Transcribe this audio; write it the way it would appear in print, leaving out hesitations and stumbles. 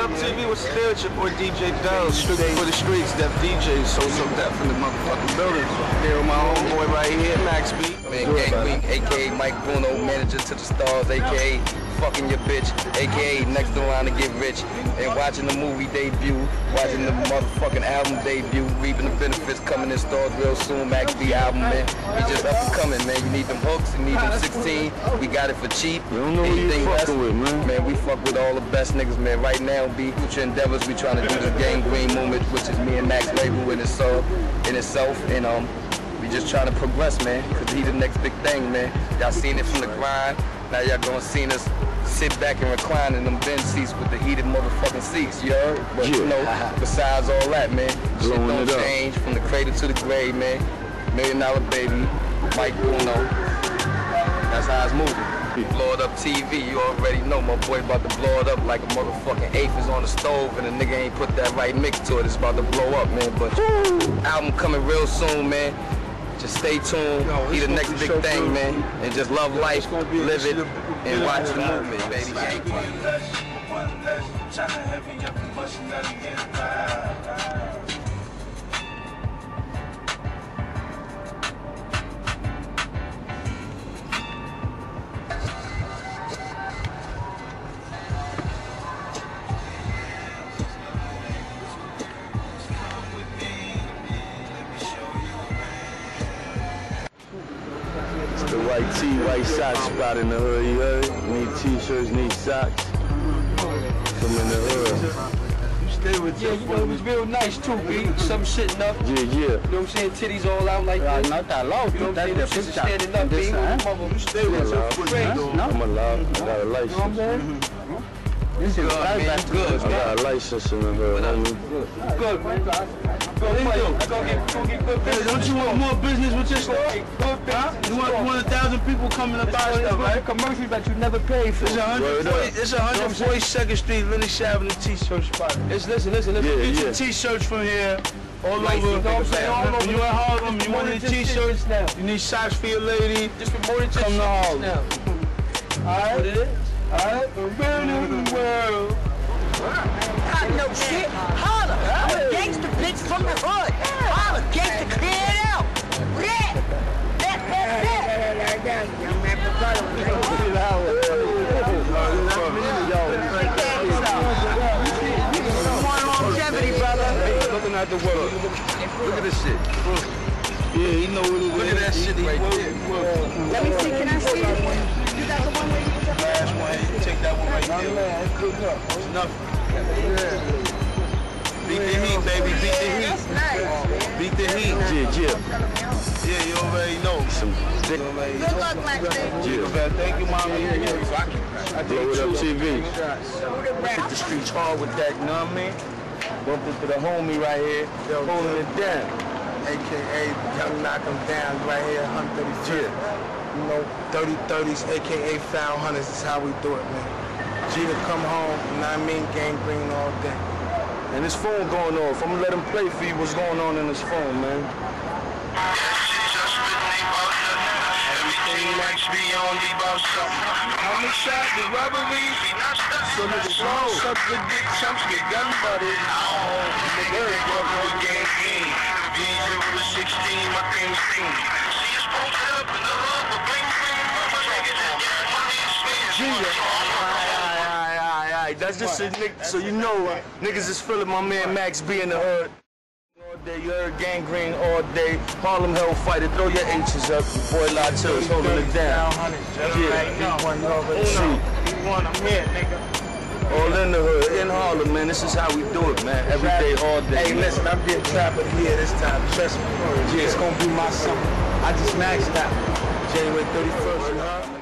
BLOWITUPTV, what's the deal? It's your boy DJ Bell, strictly for the streets, Def DJ, so deaf in the motherfucking building. Here with my homeboy right here, Max B. Man, Gang Week, aka Mike Bruno, manager to the stars, aka fucking your bitch, aka next in line to get rich, and watching the movie debut, watching the motherfucking album debut, reaping the benefits coming in stores real soon. Max B album, man, we just up and coming, man. You need them hooks, you need them 16, we got it for cheap. You don't know who you fucking with, man. Man, we fuck with all the best niggas, man. Right now, be future endeavors. We trying to do the Gang Green movement, which is me and Max label in itself, and we just trying to progress, man. Cause he the next big thing, man. Y'all seen it from the grind. Now y'all gonna see us sit back and recline in them bench seats with the heated motherfucking seats, you heard? But you know, besides all that, man, shit don't change from the cradle to the grave, man. $1 Million Baby, Mike Bruno. That's how it's moving. Blow It Up TV, you already know my boy about to blow it up like a motherfucking eighth is on the stove and a nigga ain't put that right mix to it. It's about to blow up, man. But album coming real soon, man. Just stay tuned. He the next big thing, man. And just love life, live it, and watch the movement, baby. The white tee, white socks spot in the hood, you heard? Need t-shirts, need socks. Come in the hood. You stay with you know, it was real nice too, B. Some sitting up. Yeah. You know what I'm saying? Titties all out like this. Not that low. You know what I'm saying? Them shits standing up, B. You stay with your friends. I'm allowed. I got a license. You know what I'm saying? This is good, man. Good, I got a license in the hood, homie. Good, man. Go get good business. Don't you want more business with your store? Huh? You want 1,000 people coming to buy stuff, right? Commercial that you never paid for. It's 142nd Street, Lily Avenue T-shirt spot. Listen. Get your T-shirts from here, all over. You know what I'm saying? All over. When you at Harlem, you want any T-shirts now. You need socks for your lady. Just for more than come to Harlem. Now. Alright? What it is? Alright? Around the world. I know shit. Holla. I'm a gangster bitch from the hood. Holla, gangster, clear it out. Yeah. That. Longevity, brother. Looking at the world. Look at this shit. Yeah, you know what it is. Look at that shit right there. Let me see, can I see it? You got the one where you put the Last one, you take that one right there. That's good enough. It's enough. Beat the heat, baby. Beat the heat. That's nice. Beat the heat. Yeah, you already know. Some dick. Good luck, Max. Thank you, mommy. BLOWITUPTV. Hit the streets hard with that, you know what I mean? Bumped into the homie right here, holding it down. AKA Young Knock 'em Down right here, 132. You know, 30-30s, AKA Foul Hunters is how we do it, man. G to come home, you know what I mean? Gang Green all day. And his phone going off. I'm gonna let him play for you what's going on in his phone, man. I'm a shot, the robbery. So niggas don't suck the dick, chumps get gun buddy. That's just a nigga, so you know niggas is feeling my man Max B in the hood. All day, you heard Gang Green all day. HarlemHellfighta, throw your H's up. Your boy Latu is holding it down. I'm here, nigga. All in the hood, in Harlem, man. This is how we do it, man. Every day, all day. Hey, listen, I'm getting trapped here this time. Trust me. It's gonna be my summer. I just maxed out. January 31st, you know?